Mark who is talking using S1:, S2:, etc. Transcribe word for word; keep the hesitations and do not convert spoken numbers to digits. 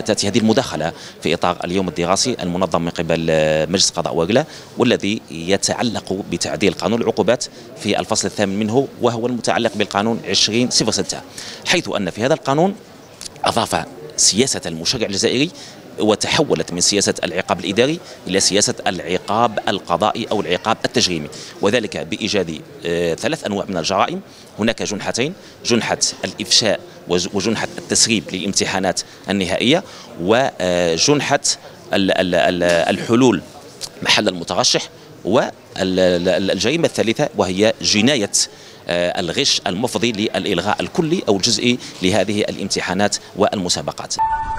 S1: تأتي هذه المداخلة في إطار اليوم الدراسي المنظم من قبل مجلس القضاء وأجلة، والذي يتعلق بتعديل قانون العقوبات في الفصل الثامن منه، وهو المتعلق بالقانون عشرين صفر ستة، حيث أن في هذا القانون أضاف سياسة المشرع الجزائري وتحولت من سياسة العقاب الإداري إلى سياسة العقاب القضائي أو العقاب التجريمي، وذلك بإيجاد ثلاث أنواع من الجرائم. هناك جنحتين: جنحة الإفشاء وجنحة التسريب للامتحانات النهائية، وجنحة الحلول محل المترشح، والجريمة الثالثة وهي جناية الغش المفضي للإلغاء الكلي أو الجزئي لهذه الامتحانات والمسابقات.